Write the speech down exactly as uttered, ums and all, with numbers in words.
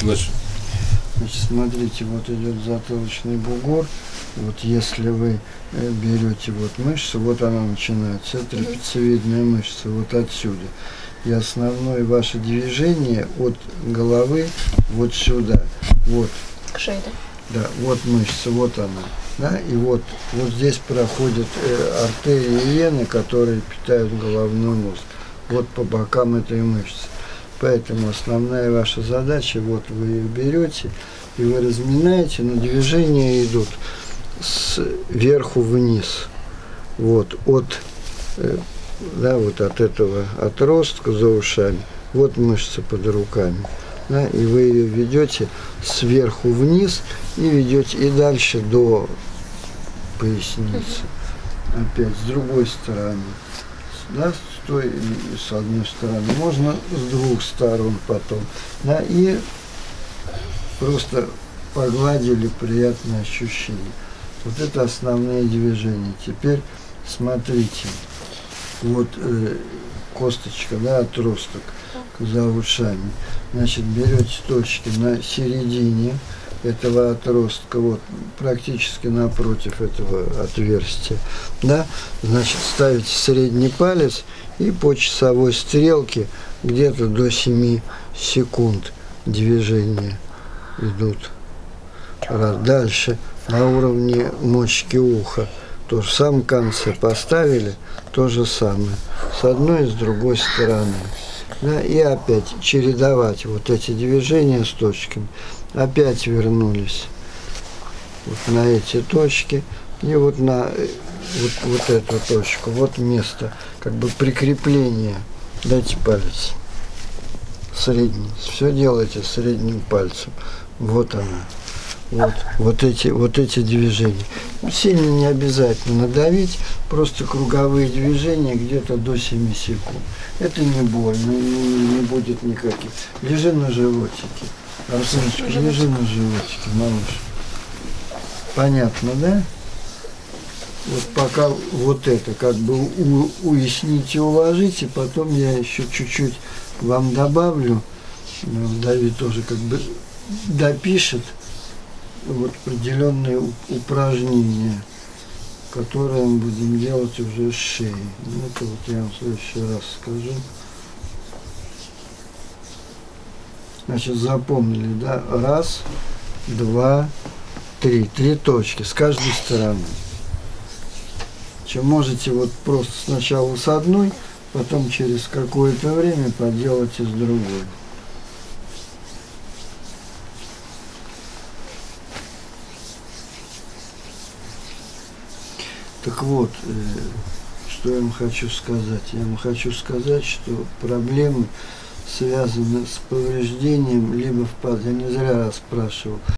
Выше. Значит, смотрите, вот идет затылочный бугор. Вот если вы берете вот мышцу, вот она начинается, это трапециевидная мышца, вот отсюда. И основное ваше движение от головы вот сюда. Вот. Шея, да? Да, вот мышца, вот она. Да, и вот, вот здесь проходят э, артерии и вены, которые питают головной мозг. Вот по бокам этой мышцы. Поэтому основная ваша задача, вот вы их берете, и вы разминаете, но движения идут сверху вниз. Вот, от, э, да, вот от этого отростка за ушами. Вот мышца под руками. Да, и вы ее ведете сверху вниз и ведете и дальше до поясницы. Опять с другой стороны. Да, с той и с одной стороны. Можно с двух сторон потом. Да, и просто погладили, приятное ощущение. Вот это основные движения. Теперь смотрите. Вот э, косточка, да, отросток за ушами. Значит, берете точки на середине этого отростка, вот практически напротив этого отверстия, да, значит, ставите средний палец и по часовой стрелке где-то до семи секунд движения идут. Раз. Дальше на уровне мочки уха тоже в самом конце поставили то же самое с одной и с другой стороны. Да, и опять чередовать вот эти движения с точками. Опять вернулись вот на эти точки и вот на вот, вот эту точку. Вот место как бы прикрепления. Дайте палец. Средний. Все делайте средним пальцем. Вот она. Вот, вот, эти, вот эти движения. Сильно не обязательно надавить, просто круговые движения где-то до семи секунд. Это не больно, не, не будет никаких. Лежи на животике. Арсеночка, лежи на животике, малыш. Понятно, да? Вот пока вот это как бы у, уясните, уложите, потом я еще чуть-чуть вам добавлю. Давид тоже как бы допишет. Вот определенные упражнения, которые мы будем делать уже с шеей. Это вот я вам в следующий раз скажу. Значит, запомнили, да? Раз, два, три. Три точки с каждой стороны. Чем можете вот просто сначала с одной, потом через какое-то время поделать и с другой. Так вот, что я вам хочу сказать. Я вам хочу сказать, что проблемы связаны с повреждением, либо впад. Я не зря спрашивал.